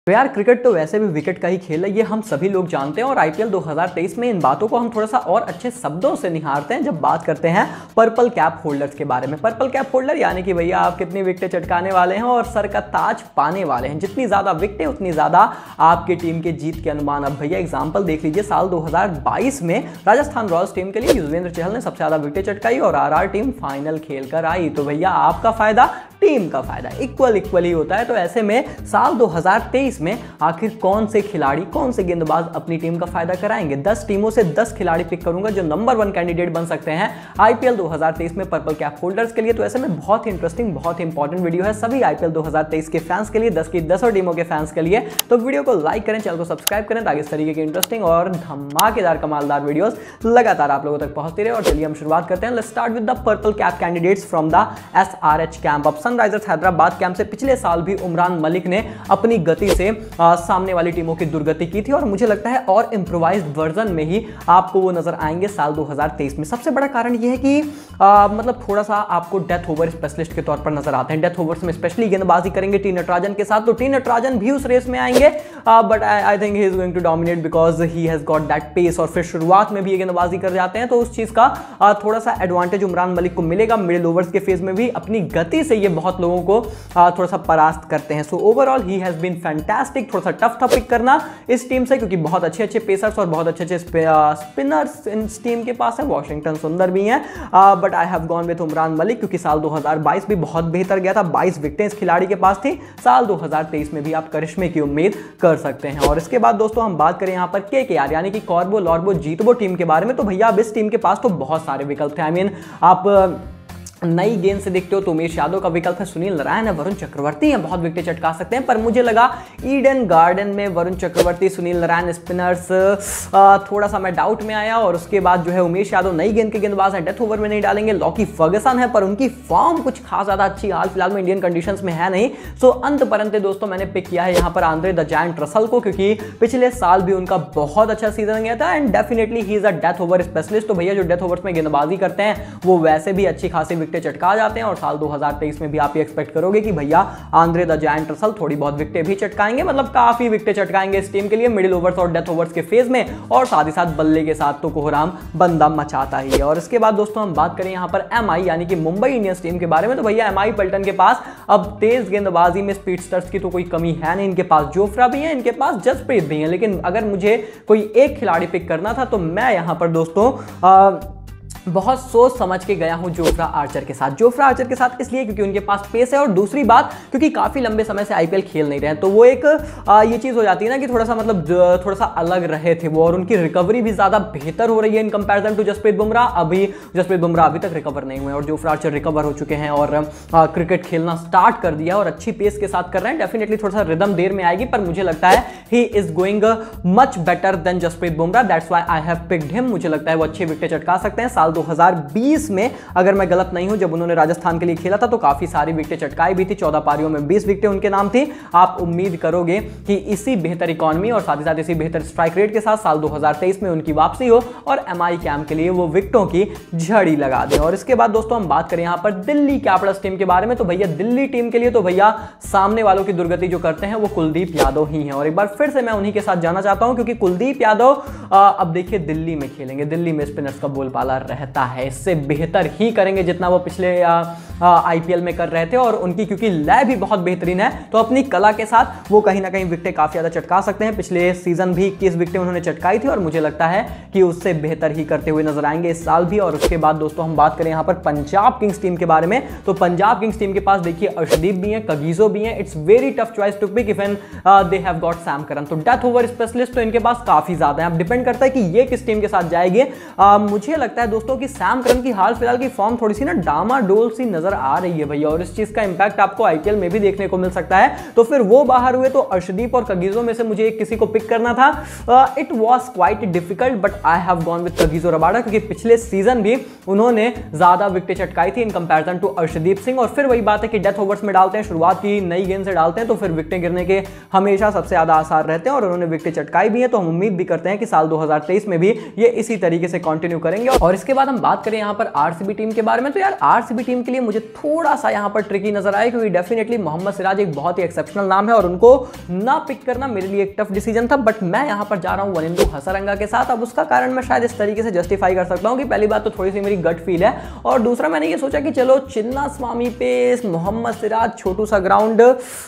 तो यार क्रिकेट तो वैसे भी विकेट का ही खेल है, ये हम सभी लोग जानते हैं। और आईपीएल 2023 में इन बातों को हम थोड़ा सा और अच्छे शब्दों से निहारते हैं जब बात करते हैं पर्पल कैप होल्डर्स के बारे में। पर्पल कैप होल्डर यानी कि भैया आप कितनी विकेटें चटकाने वाले हैं और सर का ताज पाने वाले हैं। जितनी ज्यादा विकेटें उतनी ज्यादा आपकी टीम के जीत के अनुमान। अब भैया एग्जाम्पल देख लीजिए, साल 2022 में राजस्थान रॉयल्स टीम के लिए युजवेंद्र चहल ने सबसे ज्यादा विकेटें चटकाई और आरआर टीम फाइनल खेल कर आई। तो भैया आपका फायदा, टीम का फायदा इक्वल ही होता है। तो ऐसे में साल 2023 में आखिर कौन से खिलाड़ी, कौन से गेंदबाज अपनी टीम का फायदा कराएंगे? 10 टीमों से 10 खिलाड़ी पिक करूंगा जो नंबर 1 कैंडिडेट बन सकते हैं आईपीएल 2023 में पर्पल कैप होल्डर्स के लिए। तो ऐसे में बहुत ही इंटरेस्टिंग, बहुत ही इंपॉर्टेंट वीडियो है सभी आईपीएल 2023 के फैंस के लिए, 10 की 10 टीमों के फैंस के लिए। तो वीडियो को लाइक करें, चैनल को सब्सक्राइब करें ताकि इस तरीके की इंटरेस्टिंग और धमाकेदार कमालदार वीडियोस लगातार आप लोगों तक पहुंचती रहे। और चलिए हम शुरुआत करते हैं। Let's start with the purple cap candidates from the SRH camp. अब सनराइजर्स हैदराबाद कैंप से पिछले साल भी उमरान मलिक ने अपनी गति से सामने वाली टीमों की दुर्गति की थी और मुझे लगता है और इंप्रोवाइज्ड वर्जन में ही आपको वो नजर आएंगे साल 2023 में। सबसे बड़ा कारण ये है कि मतलब थोड़ा सा आपको डेथ ओवर स्पेशलिस्ट के तौर पर नजर आते हैं। डेथ ओवर्स में स्पेशली गेंदबाजी करेंगे टी नटराजन के साथ, तो टी नटराजन भी उस रेस में आएंगे, but I think he is going to dominate because he has got that pace. और फिर शुरुआत में भी ये गेंदबाजी कर जाते हैं तो उस चीज का थोड़ा सा एडवांटेज उमरान मलिक को मिलेगा। मिडिल ओवर्स के फेज में भी अपनी गति से ये बहुत लोगों को थोड़ा सा परास्त करते हैं। So overall he has been fantastic. थोड़ा सा टफ था पिक करना इस टीम से क्योंकि बहुत अच्छे पेसर्स और बहुत अच्छे स्पिनर्स इस टीम के पास है। वॉशिंगटन सुंदर भी हैं, but I have gone with Umran Malik क्योंकि साल 2022 भी बहुत बेहतर गया था। 22 विकेटें इस खिलाड़ी के पास थी। साल 2023 में भी आप करिश्मे की उम्मीद कर सकते हैं। और इसके बाद दोस्तों हम बात करें यहां पर केकेआर यानी कि कॉर्बो लॉर्बो जीतबो टीम के बारे में। तो भैया अब इस टीम के पास तो बहुत सारे विकल्प थे। आई मीन आप नई गेंद से देखते हो तो उमेश यादव का विकल्प है, सुनील नारायण है, वरुण चक्रवर्ती है, बहुत विकेटें चटका सकते हैं। पर मुझे लगा ईडन गार्डन में Varun Chakravarthy, Sunil Narine spinners थोड़ा सा मैं डाउट में आया। और उसके बाद जो है उमेश यादव नई गेंद के गेंदबाज हैं, डेथ ओवर में नहीं डालेंगे। लॉकी फर्गसन है पर उनकी फॉर्म कुछ खास ज्यादा अच्छी हाल फिलहाल में इंडियन कंडीशंस में है नहीं। सो अंत परंत दोस्तों मैंने पिक किया है यहाँ पर आंद्रे द जायंट रसल को क्योंकि पिछले साल भी उनका बहुत अच्छा सीजन गया था and definitely he is a death over specialist. तो भैया जो डेथ ओवर्स में गेंदबाजी करते हैं वो वैसे भी अच्छी खासी विकेटें चटका जाते हैं। और साल 2023 में भी आप ये एक्सपेक्ट करोगे कि भैया आंद्रे द जायंट रसल थोड़ी बहुत विकेटें भी चटकाएंगे, मतलब काफी विकेटें चटकाएंगे इस टीम के लिए मिडिल ओवर्स और डेथ ओवर्स के फेज में। और साथ ही साथ बल्ले के साथ तो कोहराम बंदा मचाता ही है। और इसके बाद दोस्तों हम बात करें यहां पर एमआई यानी कि मुंबई इंडियंस टीम के बारे में। तो भैया एमआई पल्टन के पास अब तेज गेंदबाजी में स्पीडस्टर्स की तो कोई कमी है नहीं। इनके पास जोफ्रा भी है, इनके पास जसप्रीत भी है। लेकिन अगर मुझे कोई एक खिलाड़ी पिक करना था तो मैं यहां पर दोस्तों बहुत सोच समझ के गया हूं जोफ्रा आर्चर के साथ। जोफ्रा आर्चर के साथ इसलिए क्योंकि उनके पास पेस है और दूसरी बात क्योंकि काफी लंबे समय से आईपीएल खेल नहीं रहे हैं। तो वो एक ये चीज हो जाती है ना कि थोड़ा सा मतलब थोड़ा सा अलग रहे थे वो, और उनकी रिकवरी भी ज्यादा बेहतर हो रही है in comparison to Jasprit Bumrah. Jasprit Bumrah अभी तक रिकवर नहीं हुए और जोफ्रा आर्चर रिकवर हो चुके हैं और क्रिकेट खेलना स्टार्ट कर दिया और अच्छी पेस के साथ कर रहे हैं। डेफिनेटली थोड़ा सा रिदम देर में आएगी पर मुझे लगता है he is going much better than Jasprit Bumrah. That's why I have picked him. मुझे लगता है वो अच्छे विकेटें चटका सकते हैं। साल 2020 में अगर मैं गलत नहीं हूं जब उन्होंने राजस्थान के लिए खेला था तो काफी सारी विकेटें चटकाई भी थी। 14 पारियों में 20 विकेटें उनके नाम थी। आप उम्मीद करोगे कि इसी बेहतर इकोनॉमी और साथ ही साथ इसी बेहतर स्ट्राइक रेट के साथ साल 2023 में उनकी वापसी हो और एमआई कैंप के लिए वो विकेटों की झड़ी लगा दे। और इसके बाद दोस्तों हम बात करें यहां पर दिल्ली कैपिटल्स टीम के बारे में। तो भैया दिल्ली टीम के लिए तो भैया सामने वालों की दुर्गति जो करते हैं वो कुलदीप यादव ही हैं। और एक बार फिर से मैं उन्हीं के साथ जाना चाहता हूं क्योंकि कुलदीप यादव अब देखिए दिल्ली में खेलेंगे, दिल्ली में स्पिनर्स का बोलबाला रहता है, इससे बेहतर ही करेंगे जितना वो पिछले आईपीएल में कर रहे थे। और उनकी क्योंकि लय भी बहुत बेहतरीन है तो अपनी कला के साथ वो कहीं ना कहीं विकेटें काफी ज्यादा चटका सकते हैं। पिछले सीजन भी 21 विकेटें उन्होंने चटकाई थी और मुझे लगता है कि उससे बेहतर ही करते हुए नजर आएंगे इस साल भी। और उसके बाद दोस्तों हम बात करें यहां पर पंजाब किंग्स टीम के बारे में। तो पंजाब किंग्स टीम के पास देखिए अर्शदीप भी है, कगीजो भी है। It's very tough choice to pick even they have got Sam Curran. तो डेथ ओवर स्पेशलिस्ट तो इनके पास काफी ज्यादा है। अब डिपेंड करता है कि ये किस टीम के साथ जाएगी। मुझे लगता है दोस्तों कि सैम करन की हाल फिलहाल की फॉर्म थोड़ी सी ना डामाडोल सी नजर आ रही है भैया और इस चीज का इंपैक्ट आपको आईपीएल में भी देखने को मिल सकता है। तो फिर वो बाहर हुए तो अर्शदीप और कगीजो में से मुझे एक किसी को पिक करना था। It was quite difficult but I have gone with Kagiso Rabada क्योंकि पिछले सीजन भी उन्होंने ज्यादा विकेटें चटकाई थी in comparison to Arshdeep Singh. और फिर वही बात है कि डेथ ओवर्स में डालते हैं, शुरुआत की नई गेंद से डालते हैं तो फिर विकेटें गिरने के हमेशा सबसे ज्यादा आसार रहते हैं और उन्होंने विकेटें चटकाई भी है। तो हम उम्मीद भी करते हैं कि साल 2023 में भी ये इसी तरीके से कंटिन्यू करेंगे। और इसके बाद हम बात करें यहां पर आरसीबी टीम के बारे में। तो यार आरसीबी टीम के लिए मुझे थोड़ा सा यहाँ पर ट्रिकी नजर आया, क्योंकि डेफिनेटली मोहम्मद सिराज एक बहुत ही एक्सेप्शनल नाम है और उनको ना पिक करना मेरे लिए एक टफ डिसीजन था, बट मैं यहाँ पर जा रहा हूँ वनिंदु हसरंगा के साथ। अब उसका कारण मैं शायद इस तरीके से जस्टिफाई कर सकता हूँ कि पहली बात तो थोड़ी सी मेरी गट फील है, और दूसरा मैंने ये सोचा कि चलो चिन्ना स्वामी पे मोहम्मद सिराज, छोटू सा ground,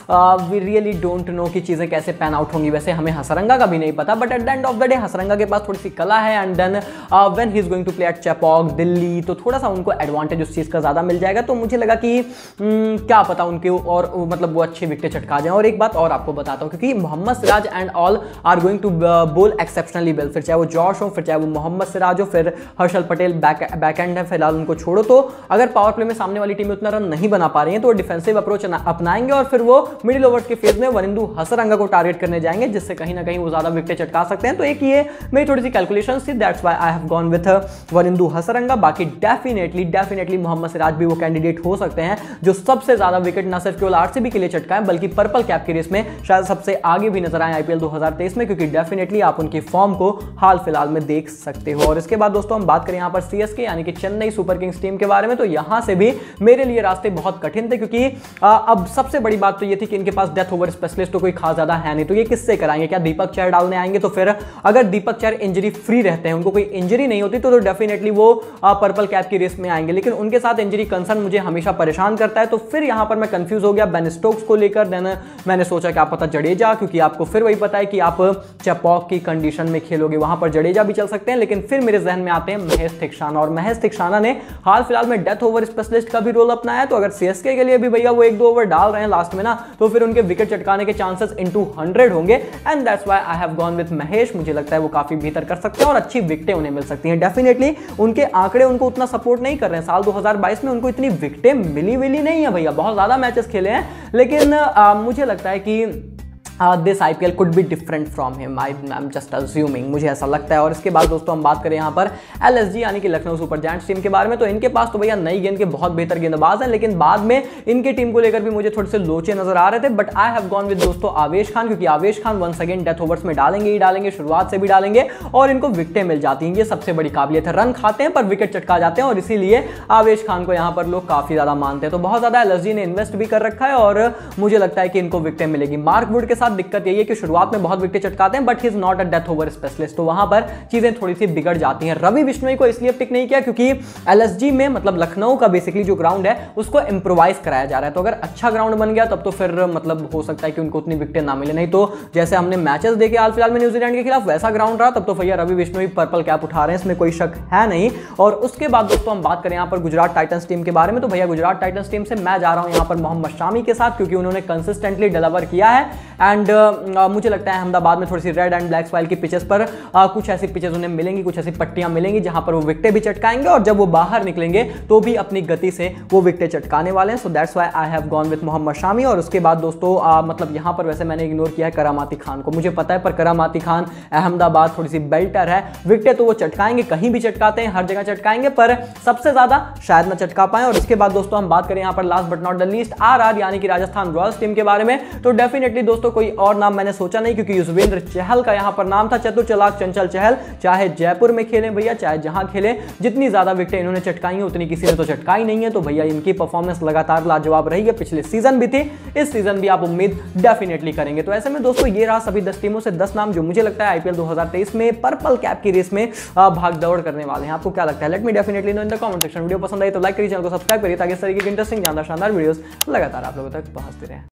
we really don't know कि चीजें कैसे पैन आउट होंगी। वैसे हमें हसरंगा का भी नहीं पता, but at the end of the day Hasaranga के पास थोड़ी सी कला है, and then when he is going to play at Chepauk Delhi, तो थोड़ा सा उनको एडवांटेज उस चीज का ज्यादा मिल जाएगा। तो मुझे लगा कि क्या पता उनके और मतलब वो अच्छे विकेट चटका जाए। और एक बात और आपको बताता हूँ, क्योंकि Mohammed Siraj and all are going to bowl exceptionally well, फिर चाहे वो जॉश हो, फिर चाहे वो मोहम्मद सिराज हो, फिर हर्षल पटेल बैक एंड है, फिलहाल उनको छोड़ो। तो अगर पावर प्ले में सामने वाली टीम उतना रन नहीं बना पा रही है तो वो डिफेंसिव अप्रोच अपनाएंगे और फिर वो मिडिल ओवर्स के फेज में वनिंदु हसरंगा को टारगेट करने जाएंगे, जिससे कहीं ना कहीं वो ज्यादा विकेट चटका सकते हैं। तो एक ये मेरी थोड़ी सी कैलकुलेशन थी, that's why I have gone with Wanindu Hasaranga. बाकी डेफिनेटली मोहम्मद सिराज भी वो कैंडिडेट हो सकते हैं जो सबसे ज्यादा विकेट न सिर्फ केवल आरसीबी के लिए चटकाएं, बल्कि पर्पल कैप की रेस में शायद सबसे आगे भी नजर आए आईपीएल 2023 में, क्योंकि डेफिनेटली आप उनकी फॉर्म को हाल फिलहाल में देख सकते हो। और इसके बाद दोस्तों हम बात करें यहाँ पर सीएसके यानी कि चेन्नई सुपर किंग्स टीम के बारे में, तो यहां से भी मेरे लिए रास्ते बहुत कठिन थे, क्योंकि अब सबसे बड़ी बात तो ये थी कि इनके पास डेथ ओवर स्पेशलिस्ट तो कोई खास ज्यादा है नहीं, तो ये किससे कराएंगे? क्या दीपक चहर डालने आएंगे? तो फिर अगर दीपक चहर इंजरी फ्री रहते हैं, उनको कोई इंजरी नहीं होती, तो डेफिनेटली वो पर्पल कैप की रेस में आएंगे, लेकिन उनके साथ इंजरी कंसर्न मुझे हमेशा परेशान करता है। तो फिर यहां पर मैं कंफ्यूज हो गया बेन स्टोक्स को लेकर। देन मैंने सोचा क्या पता जडेजा, क्योंकि आपको फिर वही पता है कि आप चेपॉक की कंडीशन में खेलोगे, वहां पर जडेजा भी चल सकते हैं। लेकिन फिर मेरे जहन में आते हैं महेश थिक्साना, और महेश थिक्साना ने हाल फिलहाल में डेथ ओवर स्पेशलिस्ट का भी रोल अपनाया है। तो अगर सीएसके के लिए भी भैया वो 1-2 ओवर डाल रहे हैं लास्ट में ना, तो फिर उनके विकेट चटकाने के चांसेस इनटू 100 होंगे, and that's why I have gone with Mahesh. मुझे लगता है वो काफी बेहतर कर सकते हैं और अच्छी विकेटें उन्हें मिल सकती हैं। डेफिनेटली उनके आंकड़े उनको उतना सपोर्ट नहीं कर रहे हैं। साल 2022 में उनको इतनी विकेटें मिली नहीं है भैया, बहुत ज्यादा मैचेस खेले हैं, लेकिन मुझे लगता है कि this IPL could be different from him, I am just assuming, मुझे ऐसा लगता है। और इसके बाद दोस्तों हम बात करें यहाँ पर एलएसजी यानी कि लखनऊ सुपर जायंट्स टीम के बारे में, तो इनके पास तो भैया नई गेंद के बहुत बेहतर गेंदबाज हैं, लेकिन बाद में इनकी टीम को लेकर भी मुझे थोड़े से लोचे नजर आ रहे थे। But I have gone with दोस्तों आवेश खान, क्योंकि Avesh Khan once again death overs में डालेंगे ही डालेंगे, शुरुआत से भी डालेंगे, और इनको विकेटें मिल जाती हैं, ये सबसे बड़ी काबिलियत है। रन खाते हैं पर विकेट चटका जाते हैं, और इसीलिए आवेश खान को यहाँ पर लोग काफी ज्यादा मानते हैं। तो बहुत ज्यादा एलएसजी ने इन्वेस्ट भी कर रखा है और मुझे लगता है कि इनको विकेटें मिलेगी। मार्क वुड के साथ दिक्कत यही है कि शुरुआत में बहुत विकेट चटकाते हैं, but he is not a death over specialist, तो वहां पर चीजें थोड़ी सी बिगड़ जाती हैं। रवि बिश्नोई को इसलिए पिक नहीं किया क्योंकि एलएसजी में मतलब लखनऊ का बेसिकली जो ग्राउंड है उसको इंप्रोवाइज कराया जा रहा है, तो अगर अच्छा ग्राउंड बन गया तब तो फिर मतलब हो सकता है कि उनको उतनी विकेटें ना मिले। नहीं तो जैसे हमने मैचेस देखे हाल फिलहाल में न्यूजीलैंड के खिलाफ, वैसा ग्राउंड रहा, तब तो भैया रवि बिश्नोई पर्पल कैप उठा रहे हैं, इसमें कोई शक है नहीं। और उसके बाद दोस्तों हम बात करें यहाँ पर गुजरात टाइटंस टीम के बारे में, तो भैया गुजरात टाइटंस टीम से मैं जा रहा हूं यहाँ पर मोहम्मद शामी के साथ, क्योंकि उन्होंने कंसिस्टेंटली डिलीवर किया है। एंड मुझे लगता है अहमदाबाद में थोड़ी सी रेड एंड ब्लैक स्टाइल की पिचेस पर कुछ ऐसी पिचेस उन्हें मिलेंगी, कुछ ऐसी पट्टियां मिलेंगी जहां पर वो विकेटें भी चटकाएंगे, और जब वो बाहर निकलेंगे तो भी अपनी गति से वो विकेटें चटकाने वाले हैं। So that's why I have gone with Mohammed Shami. और उसके बाद दोस्तों मतलब यहां पर वैसे मैंने इग्नोर किया है करामाती खान को, मुझे पता है, पर करामाती खान अहमदाबाद थोड़ी सी बेल्टर है, विकेटें तो वो चटकाएंगे, कहीं भी चटकाते हैं, हर जगह चटकाएंगे, पर सबसे ज्यादा शायद ना चटका पाए। और इसके बाद दोस्तों हम बात करें यहाँ पर last but not the least RR यानी कि राजस्थान रॉयल्स टीम के बारे में, तो डेफिनेटली दोस्तों कोई और नाम मैंने सोचा नहीं, क्योंकि युजवेंद्र चहल का यहां पर नाम था, चतुर चालाक चंचल चहल, चाहे जयपुर में खेले भैया, चाहे जहां खेले, जितनी ज्यादा विकेटें इन्होंने चटकाई है उतनी किसी ने तो चटकाई नहीं है। तो भैया इनकी परफॉर्मेंस लगातार लाजवाब रही है, पिछले सीजन भी थी, इस सीजन भी आप उम्मीद डेफिनेटली करेंगे। तो ऐसे में दोस्तों ये रहा सभी 10 टीमों से 10 नाम जो मुझे लगता है आईपीएल 2023 में पर्पल कैप की रेस में भाग दौड़ करने वाले हैं। आपको क्या लगता है? Let me definitely know in the comment section. Video पसंद आई तो लाइक करिए, चैनल को सब्सक्राइब करिए, ताकि इस तरीके की इंटरेस्टिंग जानदार शानदार वीडियोस लगातार आप लोगों तक पहुंचते रहे।